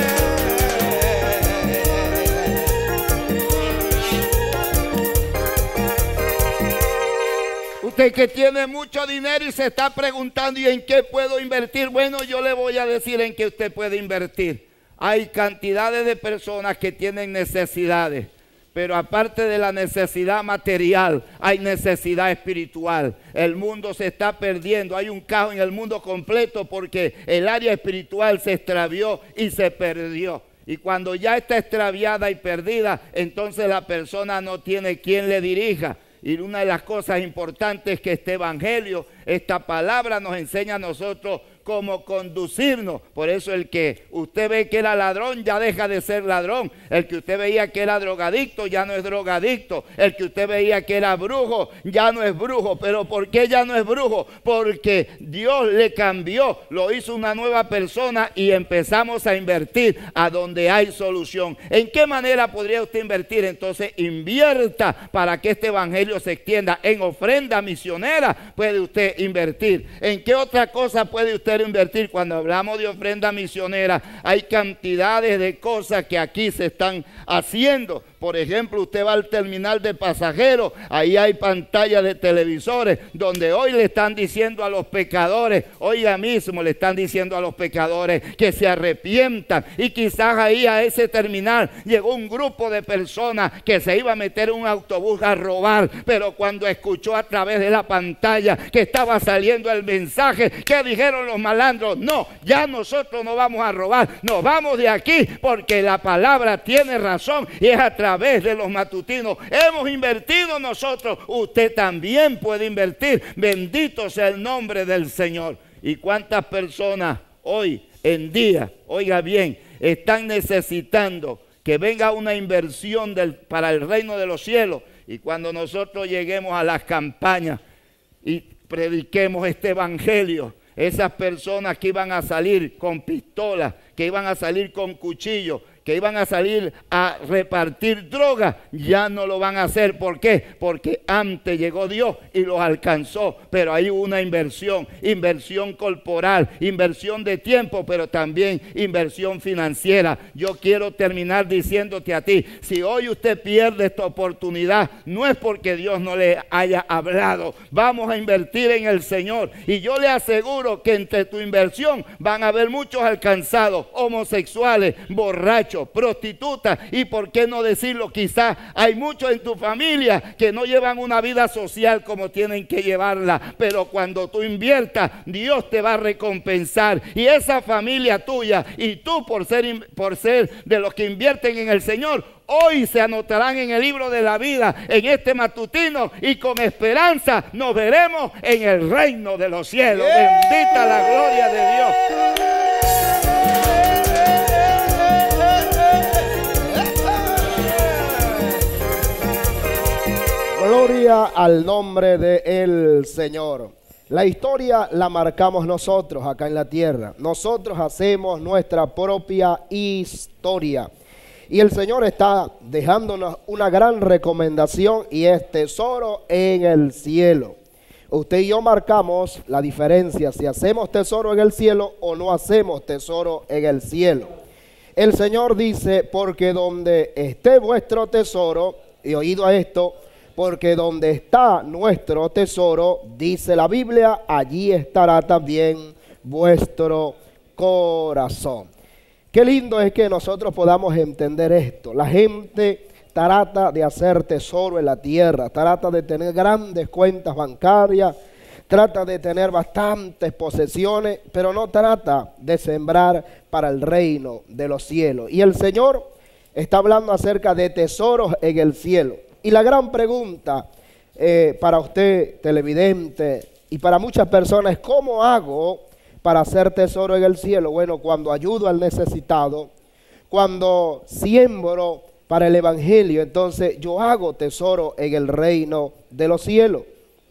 Speaker 2: Usted que tiene mucho dinero y se está preguntando: ¿y en qué puedo invertir? Bueno, yo le voy a decir en qué usted puede invertir. Hay cantidades de personas que tienen necesidades, pero aparte de la necesidad material, hay necesidad espiritual. El mundo se está perdiendo, hay un caos en el mundo completo porque el área espiritual se extravió y se perdió. Y cuando ya está extraviada y perdida, entonces la persona no tiene quien le dirija. Y una de las cosas importantes es que este evangelio, esta palabra nos enseña a nosotros cómo conducirnos. Por eso el que usted ve que era ladrón ya deja de ser ladrón. El que usted veía que era drogadicto ya no es drogadicto. El que usted veía que era brujo ya no es brujo. ¿Pero por qué ya no es brujo? Porque Dios le cambió, lo hizo una nueva persona y empezamos a invertir a donde hay solución. ¿En qué manera podría usted invertir? Entonces invierta para que este evangelio se extienda. En ofrenda misionera puede usted invertir. ¿En qué otra cosa puede usted invertir? Cuando hablamos de ofrenda misionera, hay cantidades de cosas que aquí se están haciendo. Por ejemplo, usted va al terminal de pasajeros, ahí hay pantallas de televisores donde hoy le están diciendo a los pecadores, oiga mismo le están diciendo a los pecadores que se arrepientan. Y quizás ahí a ese terminal llegó un grupo de personas que se iba a meter en un autobús a robar, pero cuando escuchó a través de la pantalla que estaba saliendo el mensaje, ¿qué dijeron los malandros. No, ya nosotros no vamos a robar, nos vamos de aquí porque la palabra tiene razón y es a través de los matutinos. Hemos invertido nosotros, usted también puede invertir. Bendito sea el nombre del Señor. ¿Y cuántas personas hoy en día, oiga bien, están necesitando que venga una inversión del, para el reino de los cielos? Y cuando nosotros lleguemos a las campañas y prediquemos este evangelio, esas personas que iban a salir con pistolas, que iban a salir con cuchillos, que iban a salir a repartir drogas, ya no lo van a hacer. ¿Por qué? Porque antes llegó Dios y los alcanzó, pero hay una inversión, inversión corporal, inversión de tiempo, pero también inversión financiera. Yo quiero terminar diciéndote a ti, si hoy usted pierde esta oportunidad, no es porque Dios no le haya hablado. Vamos a invertir en el Señor y yo le aseguro que entre tu inversión van a haber muchos alcanzados, homosexuales, borrachos, prostitutas y por qué no decirlo, quizás hay muchos en tu familia que no llevan una vida social como tienen que llevarla, pero cuando tú inviertas, Dios te va a recompensar y esa familia tuya y tú por ser, por ser de los que invierten en el Señor, hoy se anotarán en el libro de la vida, en este matutino, y con esperanza nos veremos en el reino de los cielos. Yeah. Bendita la gloria de Dios.
Speaker 1: Gloria al nombre del Señor. La historia la marcamos nosotros acá en la tierra. Nosotros hacemos nuestra propia historia. Y el Señor está dejándonos una gran recomendación y es tesoro en el cielo. Usted y yo marcamos la diferencia si hacemos tesoro en el cielo o no hacemos tesoro en el cielo. El Señor dice, porque donde esté vuestro tesoro, y oído a esto, porque donde está nuestro tesoro, dice la Biblia, allí estará también vuestro corazón. Qué lindo es que nosotros podamos entender esto. La gente trata de hacer tesoro en la tierra, trata de tener grandes cuentas bancarias, trata de tener bastantes posesiones, pero no trata de sembrar para el reino de los cielos. Y el Señor está hablando acerca de tesoros en el cielo. Y la gran pregunta eh, para usted, televidente, y para muchas personas es, ¿cómo hago para hacer tesoro en el cielo? Bueno, cuando ayudo al necesitado, cuando siembro para el evangelio, entonces yo hago tesoro en el reino de los cielos.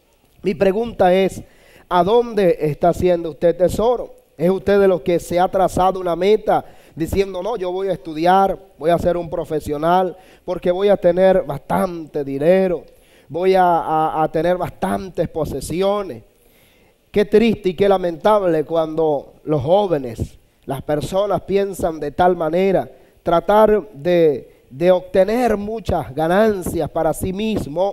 Speaker 1: Mi pregunta es, ¿a dónde está haciendo usted tesoro? ¿Es usted de los que se ha trazado una meta diciendo, no, yo voy a estudiar, voy a ser un profesional, porque voy a tener bastante dinero, voy a, a, a tener bastantes posesiones? Qué triste y qué lamentable cuando los jóvenes, las personas piensan de tal manera, tratar de, de obtener muchas ganancias para sí mismo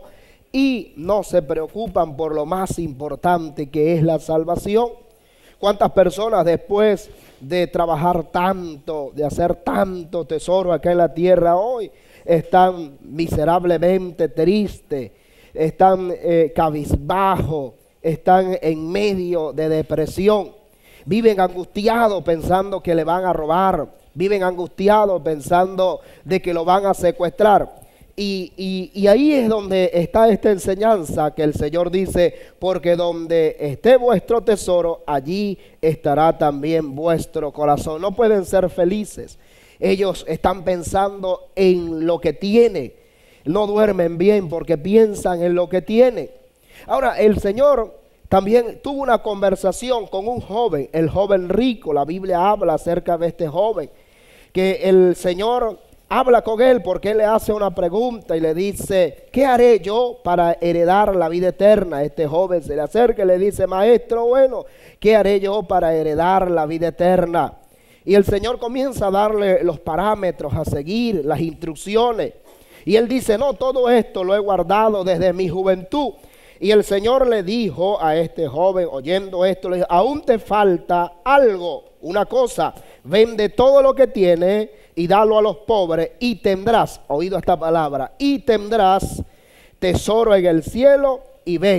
Speaker 1: y no se preocupan por lo más importante que es la salvación. ¿Cuántas personas después de trabajar tanto, de hacer tanto tesoro acá en la tierra hoy, están miserablemente tristes, están eh, cabizbajos, están en medio de depresión, viven angustiados pensando que le van a robar, viven angustiados pensando de que lo van a secuestrar? Y, y, y ahí es donde está esta enseñanza que el Señor dice, porque donde esté vuestro tesoro, allí estará también vuestro corazón. No pueden ser felices. Ellos están pensando en lo que tienen. No duermen bien porque piensan en lo que tienen. Ahora, el Señor también tuvo una conversación con un joven, el joven rico. La Biblia habla acerca de este joven, que el Señor habla con él porque él le hace una pregunta y le dice, ¿qué haré yo para heredar la vida eterna? Este joven se le acerca y le dice, maestro, bueno, ¿qué haré yo para heredar la vida eterna? Y el Señor comienza a darle los parámetros a seguir, las instrucciones. Y él dice, no, todo esto lo he guardado desde mi juventud. Y el Señor le dijo a este joven, oyendo esto, le dijo, aún te falta algo, una cosa, vende todo lo que tienes y dalo a los pobres y tendrás, oído esta palabra, y tendrás tesoro en el cielo y ven,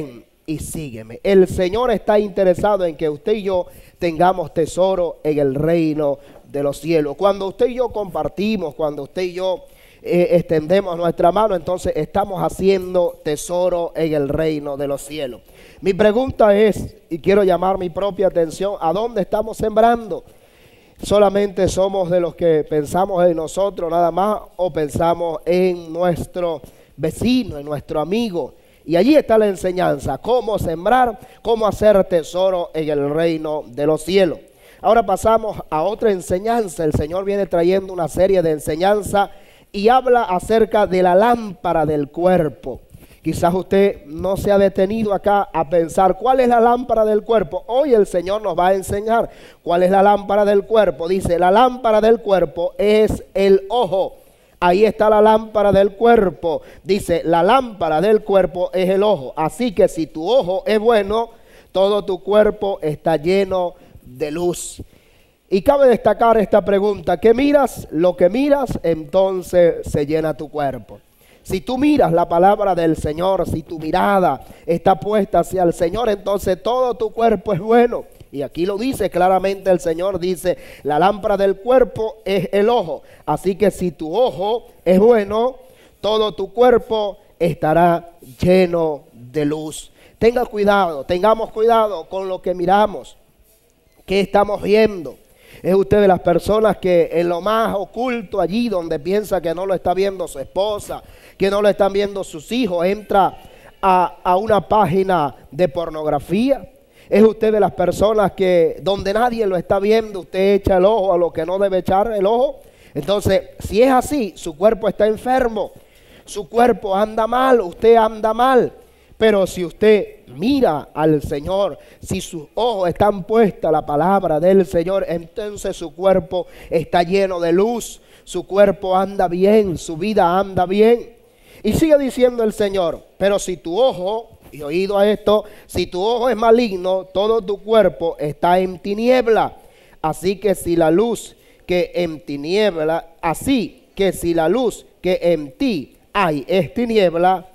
Speaker 1: y sígueme. El Señor está interesado en que usted y yo tengamos tesoro en el reino de los cielos. Cuando usted y yo compartimos, cuando usted y yo eh, extendemos nuestra mano, entonces estamos haciendo tesoro en el reino de los cielos. Mi pregunta es, y quiero llamar mi propia atención, ¿a dónde estamos sembrando? ¿Solamente somos de los que pensamos en nosotros nada más o pensamos en nuestro vecino, en nuestro amigo? Y allí está la enseñanza, cómo sembrar, cómo hacer tesoro en el reino de los cielos. Ahora pasamos a otra enseñanza. El Señor viene trayendo una serie de enseñanzas y habla acerca de la lámpara del cuerpo. Quizás usted no se ha detenido acá a pensar cuál es la lámpara del cuerpo. Hoy el Señor nos va a enseñar cuál es la lámpara del cuerpo. Dice, la lámpara del cuerpo es el ojo. Ahí está la lámpara del cuerpo. Dice, la lámpara del cuerpo es el ojo. Así que si tu ojo es bueno, todo tu cuerpo está lleno de luz. Y cabe destacar esta pregunta: ¿qué miras? Lo que miras, entonces se llena tu cuerpo. Si tú miras la palabra del Señor, si tu mirada está puesta hacia el Señor, entonces todo tu cuerpo es bueno. Y aquí lo dice claramente el Señor, dice, la lámpara del cuerpo es el ojo. Así que si tu ojo es bueno, todo tu cuerpo estará lleno de luz. Tenga cuidado, tengamos cuidado con lo que miramos, qué estamos viendo. Es usted de las personas que en lo más oculto, allí donde piensa que no lo está viendo su esposa, que no lo están viendo sus hijos, entra a, a una página de pornografía. Es usted de las personas que donde nadie lo está viendo, usted echa el ojo a lo que no debe echar el ojo. Entonces, si es así, su cuerpo está enfermo, su cuerpo anda mal, usted anda mal. Pero si usted mira al Señor, si sus ojos están puestos a la palabra del Señor, entonces su cuerpo está lleno de luz, su cuerpo anda bien, su vida anda bien. Y sigue diciendo el Señor, pero si tu ojo, y oído a esto, si tu ojo es maligno, todo tu cuerpo está en tiniebla. Así que si la luz que en tiniebla, así que si la luz que en ti hay es tiniebla,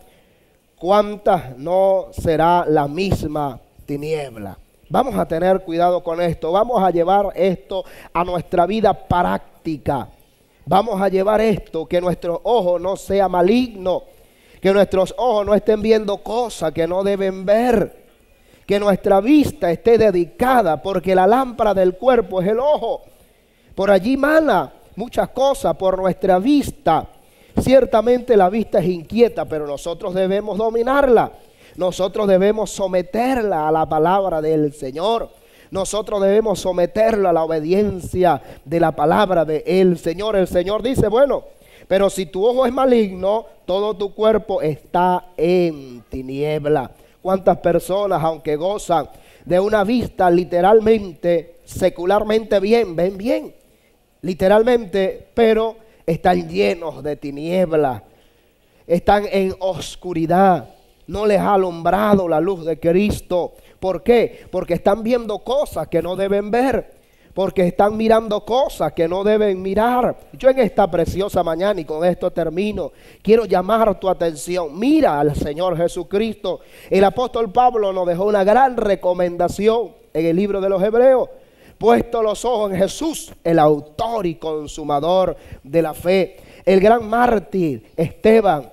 Speaker 1: ¿cuántas no será la misma tiniebla? Vamos a tener cuidado con esto. Vamos a llevar esto a nuestra vida práctica. Vamos a llevar esto, que nuestro ojo no sea maligno, que nuestros ojos no estén viendo cosas que no deben ver, que nuestra vista esté dedicada, porque la lámpara del cuerpo es el ojo. Por allí mana muchas cosas por nuestra vista. Ciertamente la vista es inquieta, pero nosotros debemos dominarla. Nosotros debemos someterla a la palabra del Señor. Nosotros debemos someterla a la obediencia de la palabra del Señor. El Señor dice, bueno, pero si tu ojo es maligno, todo tu cuerpo está en tiniebla. ¿Cuántas personas, aunque gozan de una vista literalmente, secularmente bien, ven bien? Literalmente, pero están llenos de tinieblas, están en oscuridad, no les ha alumbrado la luz de Cristo. ¿Por qué? Porque están viendo cosas que no deben ver, porque están mirando cosas que no deben mirar. Yo en esta preciosa mañana, y con esto termino, quiero llamar tu atención. Mira al Señor Jesucristo. El apóstol Pablo nos dejó una gran recomendación en el libro de los Hebreos. Puesto los ojos en Jesús, el autor y consumador de la fe. El gran mártir Esteban,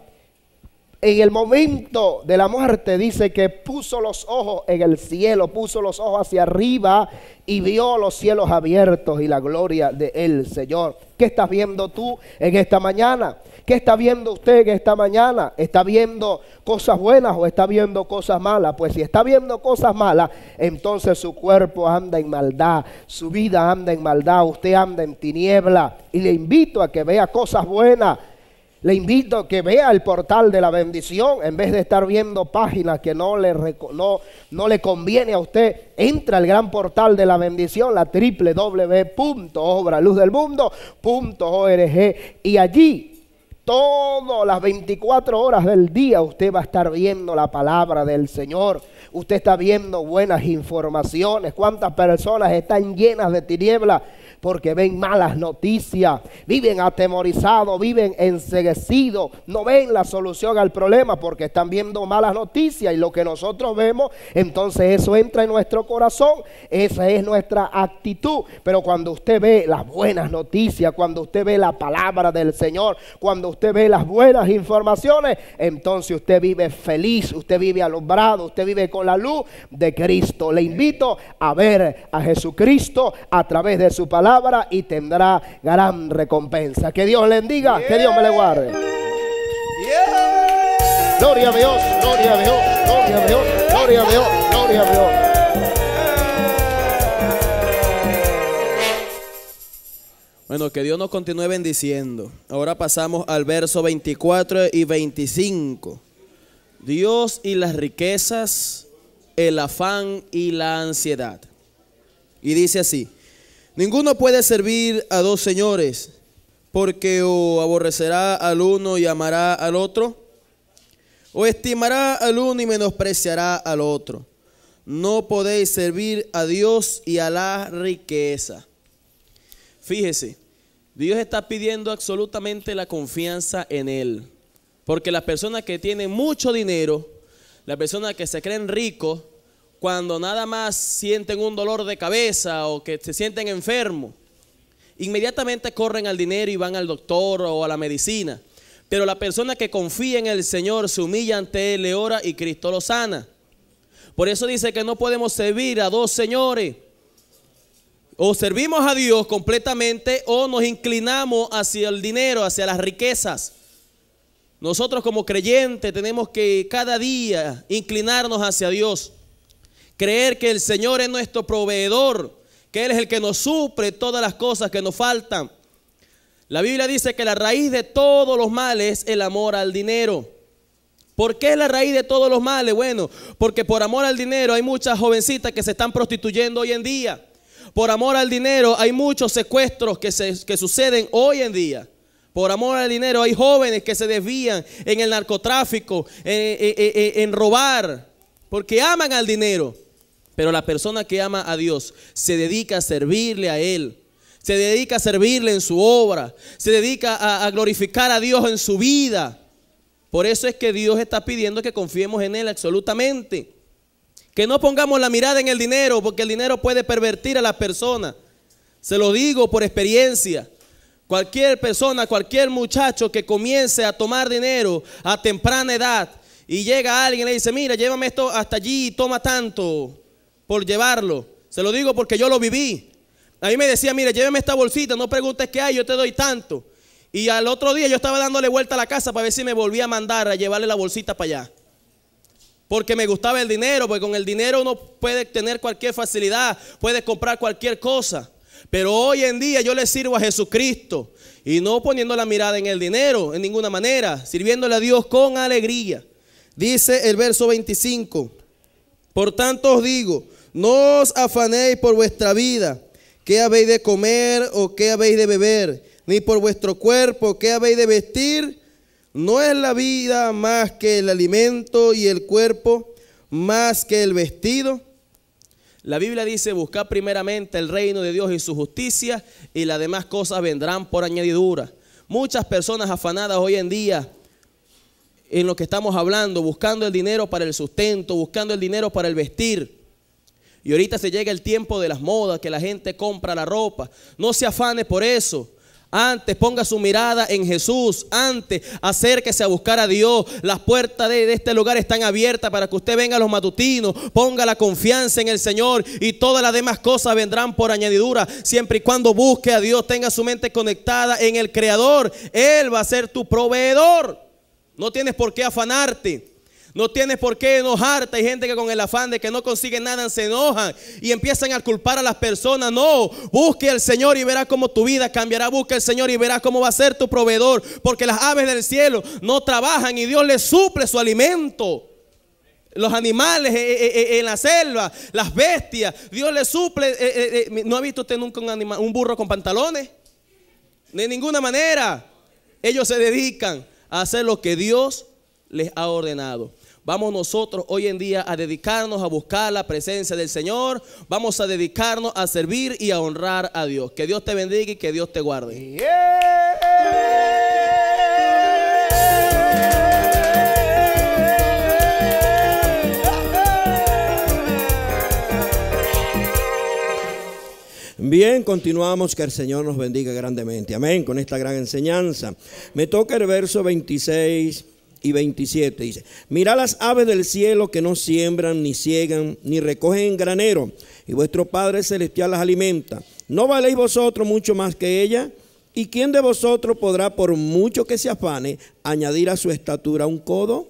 Speaker 1: en el momento de la muerte, dice que puso los ojos en el cielo, puso los ojos hacia arriba y vio los cielos abiertos y la gloria del Señor. ¿Qué estás viendo tú en esta mañana? ¿Qué está viendo usted en esta mañana? ¿Está viendo cosas buenas o está viendo cosas malas? Pues si está viendo cosas malas, entonces su cuerpo anda en maldad, su vida anda en maldad, usted anda en tiniebla. Y le invito a que vea cosas buenas. Le invito a que vea el portal de la bendición. En vez de estar viendo páginas que no le, no, no le conviene a usted, entra al gran portal de la bendición, la doble u doble u doble u punto obra luz del mundo punto org, y allí todas las veinticuatro horas del día usted va a estar viendo la palabra del Señor. Usted está viendo buenas informaciones. ¿Cuántas personas están llenas de tinieblas? porque ven malas noticias, viven atemorizados, viven enceguecidos, no ven la solución al problema porque están viendo malas noticias, y lo que nosotros vemos, entonces eso entra en nuestro corazón, esa es nuestra actitud. Pero cuando usted ve las buenas noticias, cuando usted ve la palabra del Señor, cuando usted ve las buenas informaciones, entonces usted vive feliz, usted vive alumbrado, usted vive con la luz de Cristo. Le invito a ver a Jesucristo a través de su palabra y tendrá gran recompensa. Que Dios le bendiga, yeah. Que Dios me le guarde. Yeah. Gloria a Dios, gloria a Dios, gloria a Dios, gloria a Dios, gloria a Dios.
Speaker 4: Bueno, que Dios nos continúe bendiciendo. Ahora pasamos al verso veinticuatro y veinticinco. Dios y las riquezas, el afán y la ansiedad. Y dice así: ninguno puede servir a dos señores, porque o aborrecerá al uno y amará al otro, o estimará al uno y menospreciará al otro. No podéis servir a Dios y a la riqueza. Fíjese, Dios está pidiendo absolutamente la confianza en Él, porque las personas que tienen mucho dinero, las personas que se creen ricos, cuando nada más sienten un dolor de cabeza o que se sienten enfermos, inmediatamente corren al dinero y van al doctor o a la medicina. Pero la persona que confía en el Señor se humilla ante Él, le ora y Cristo lo sana. Por eso dice que no podemos servir a dos señores. O servimos a Dios completamente o nos inclinamos hacia el dinero, hacia las riquezas. Nosotros como creyentes tenemos que cada día inclinarnos hacia Dios. Creer que el Señor es nuestro proveedor, que Él es el que nos suple todas las cosas que nos faltan. La Biblia dice que la raíz de todos los males es el amor al dinero. ¿Por qué es la raíz de todos los males? Bueno, porque por amor al dinero hay muchas jovencitas que se están prostituyendo hoy en día. Por amor al dinero hay muchos secuestros que, se, que suceden hoy en día. Por amor al dinero hay jóvenes que se desvían en el narcotráfico, en, en, en, en robar, porque aman al dinero. Pero la persona que ama a Dios se dedica a servirle a Él, se dedica a servirle en su obra, se dedica a, a glorificar a Dios en su vida. Por eso es que Dios está pidiendo que confiemos en Él absolutamente. Que no pongamos la mirada en el dinero, porque el dinero puede pervertir a la persona. Se lo digo por experiencia. Cualquier persona, cualquier muchacho que comience a tomar dinero a temprana edad y llega alguien y le dice: mira, llévame esto hasta allí y toma tanto por llevarlo. Se lo digo porque yo lo viví. A mí me decía: mira, llévame esta bolsita, no preguntes qué hay, yo te doy tanto. Y al otro día yo estaba dándole vuelta a la casa para ver si me volvía a mandar a llevarle la bolsita para allá. Porque me gustaba el dinero, porque con el dinero uno puede tener cualquier facilidad, puede comprar cualquier cosa. Pero hoy en día yo le sirvo a Jesucristo y no poniendo la mirada en el dinero en ninguna manera, sirviéndole a Dios con alegría. Dice el verso veinticinco: por tanto os digo, no os afanéis por vuestra vida, qué habéis de comer o qué habéis de beber, ni por vuestro cuerpo, qué habéis de vestir. ¿No es la vida más que el alimento y el cuerpo más que el vestido? La Biblia dice: buscad primeramente el reino de Dios y su justicia, y las demás cosas vendrán por añadidura. Muchas personas afanadas hoy en día en lo que estamos hablando, buscando el dinero para el sustento, buscando el dinero para el vestir. Y ahorita se llega el tiempo de las modas, que la gente compra la ropa. No se afane por eso. Antes ponga su mirada en Jesús. Antes acérquese a buscar a Dios. Las puertas de, de este lugar están abiertas para que usted venga a los matutinos. Ponga la confianza en el Señor y todas las demás cosas vendrán por añadidura. Siempre y cuando busque a Dios, tenga su mente conectada en el Creador. Él va a ser tu proveedor. No tienes por qué afanarte. No tienes por qué enojarte. Hay gente que con el afán de que no consigue nada se enojan y empiezan a culpar a las personas. No, busque al Señor y verá cómo tu vida cambiará. Busque al Señor y verá cómo va a ser tu proveedor. Porque las aves del cielo no trabajan y Dios les suple su alimento. Los animales en la selva, las bestias, Dios les suple. ¿No ha visto usted nunca un, animal, un burro con pantalones? De ninguna manera. Ellos se dedican a hacer lo que Dios les ha ordenado. vamos nosotros hoy en día a dedicarnos a buscar la presencia del Señor. Vamos a dedicarnos a servir y a honrar a Dios. Que Dios te bendiga y que Dios te guarde.
Speaker 5: Bien, continuamos, que el Señor nos bendiga grandemente. Amén, con esta gran enseñanza. Me toca el verso veintiséis y veintisiete. Dice: mirad las aves del cielo, que no siembran, ni ciegan, ni recogen en granero, y vuestro Padre celestial las alimenta. ¿No valéis vosotros mucho más que ella? ¿Y quién de vosotros podrá, por mucho que se afane, añadir a su estatura un codo?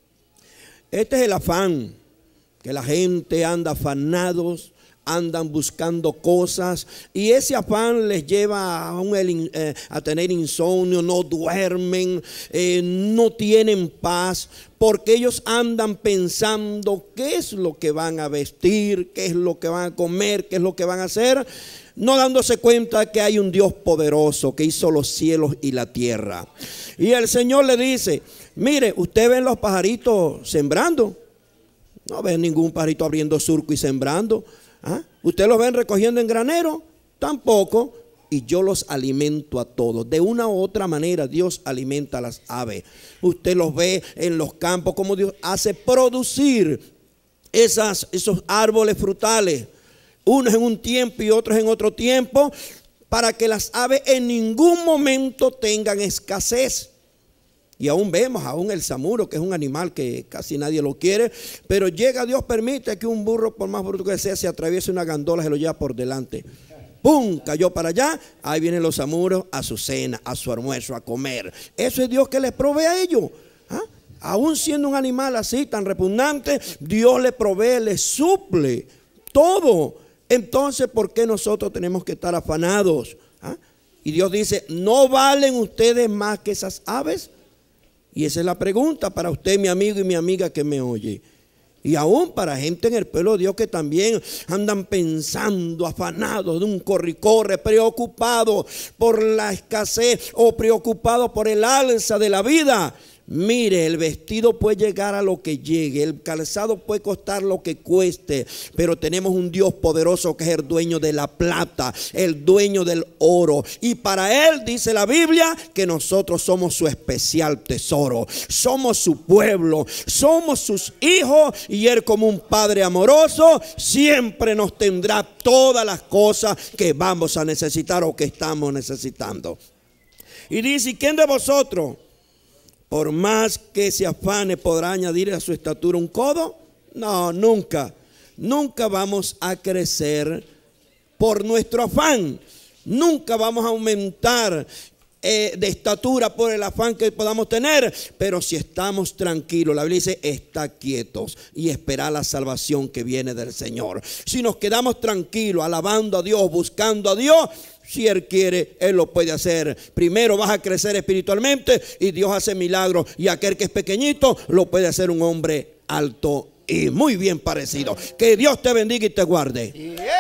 Speaker 5: Este es el afán, que la gente anda afanados, andan buscando cosas, y ese afán les lleva a, un, eh, a tener insomnio, no duermen, eh, no tienen paz, porque ellos andan pensando qué es lo que van a vestir, qué es lo que van a comer, qué es lo que van a hacer, no dándose cuenta que hay un Dios poderoso que hizo los cielos y la tierra. Y el Señor le dice: mire, usted ven los pajaritos sembrando, no ven ningún pajarito abriendo surco y sembrando. ¿Ah? ¿Usted los ven recogiendo en granero? Tampoco. Y yo los alimento a todos. De una u otra manera Dios alimenta a las aves. Usted los ve en los campos, como Dios hace producir esas, esos árboles frutales, unos en un tiempo y otros en otro tiempo, para que las aves en ningún momento tengan escasez. Y aún vemos, aún el samuro, que es un animal que casi nadie lo quiere, pero llega, Dios permite que un burro, por más bruto que sea, se atraviese una gandola, se lo lleva por delante. ¡Pum! Cayó para allá. Ahí vienen los samuros a su cena, a su almuerzo, a comer. Eso es Dios que les provee a ellos. ¿Ah? Aún siendo un animal así, tan repugnante, Dios le provee, le suple todo. Entonces, ¿por qué nosotros tenemos que estar afanados? ¿Ah? Y Dios dice: ¿no valen ustedes más que esas aves? Y esa es la pregunta para usted, mi amigo y mi amiga que me oye. Y aún para gente en el pueblo de Dios que también andan pensando, afanados de un corre-corre, preocupados por la escasez o preocupados por el alza de la vida. Mire, el vestido puede llegar a lo que llegue, el calzado puede costar lo que cueste, pero tenemos un Dios poderoso que es el dueño de la plata, el dueño del oro, y para Él dice la Biblia que nosotros somos su especial tesoro, somos su pueblo, somos sus hijos, y Él, como un padre amoroso, siempre nos tendrá todas las cosas que vamos a necesitar o que estamos necesitando. Y dice: ¿y quién de vosotros, por más que se afane, podrá añadir a su estatura un codo? No, nunca. Nunca vamos a crecer por nuestro afán. Nunca vamos a aumentar eh, de estatura por el afán que podamos tener. Pero si estamos tranquilos, la Biblia dice: está quietos y esperar la salvación que viene del Señor. Si nos quedamos tranquilos, alabando a Dios, buscando a Dios, si Él quiere, Él lo puede hacer. Primero vas a crecer espiritualmente y Dios hace milagros. Y aquel que es pequeñito lo puede hacer un hombre alto y muy bien parecido. Que Dios te bendiga y te guarde.